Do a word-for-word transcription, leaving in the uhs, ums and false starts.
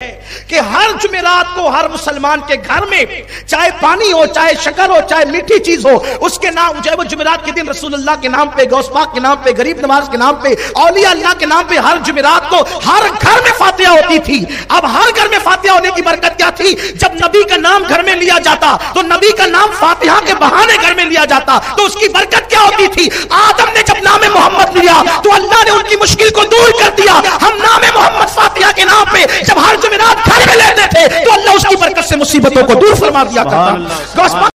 कि हर जुमेरात को हर मुसलमान के घर में चाहे पानी हो, चाहे शक्कर हो, चाहे मीठी चीज हो, उसके नाम चाहे वो जुमेरात के दिन रसूलुल्लाह के नाम पे, गौस पाक के नाम पे, गरीब नवाज के नाम पे, औलिया अल्लाह के नाम पे हर जुमेरात को हर घर में फातिहा होती थी। अब हर घर में फातिहा होने की बरकत क्या थी? जब नबी का नाम घर में लिया जाता तो नबी का नाम फातिहा के बहाने घर में लिया जाता तो उसकी बरकत क्या होती थी? आदम ने जब नाम मोहम्मद लिया तो अल्लाह ने उनकी मुश्किल को दूर कर दिया। हम नाम मोहम्मद फातिहा के नाम पे जब हर जुमेरात घर में लेते थे तो अल्लाह उसकी बरकत से मुसीबतों को दूर फरमा दिया करता।